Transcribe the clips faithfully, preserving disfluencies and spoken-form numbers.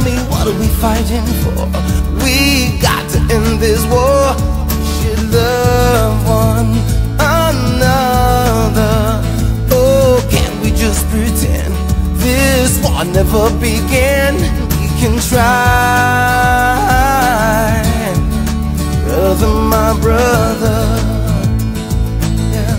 me, what are we fighting for? We got to end this war. We should love one another. Oh, can't we just pretend this war never began? We can try, brother, my brother. Yeah.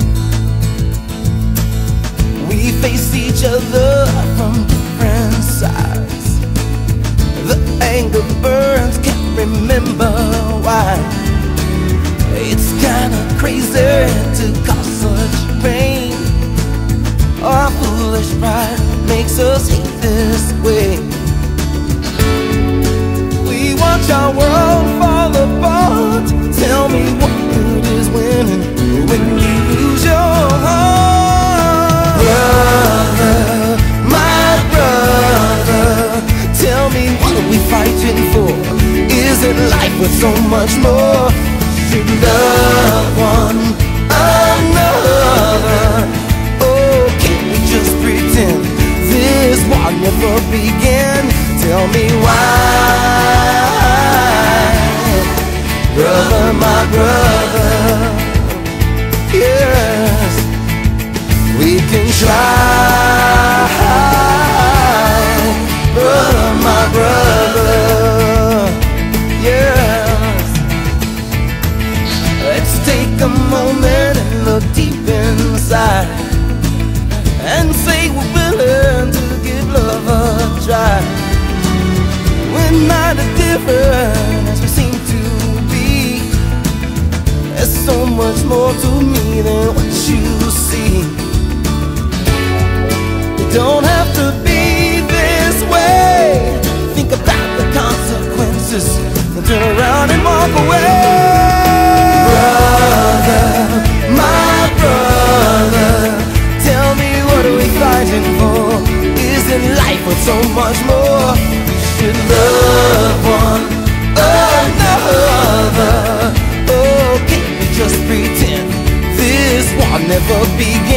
We face each other from different sides. The anger burns, can't remember why. It's kinda crazy to cause such pain. Our foolish pride makes us hate this way. We watch our world fall apart. Tell me what good is winning when you lose your heart. Brother, my brother, tell me, what are we fighting for? Isn't life worth so much more? Should love one another. Oh, can't we just pretend this war never began? Tell me why, brother, my brother. Yes, we can try, brother, my brother. Yes, let's take a moment and look deep inside and say we're willing to give love a try. We're not as different as we seem to be. There's so much more to me than what you see. You don't have to be this way. Think about the consequences and turn around and walk away. Brother, my brother, tell me, what are we fighting for? Isn't life worth so much more? We should love one another. Oh, can't we just pretend this war never began?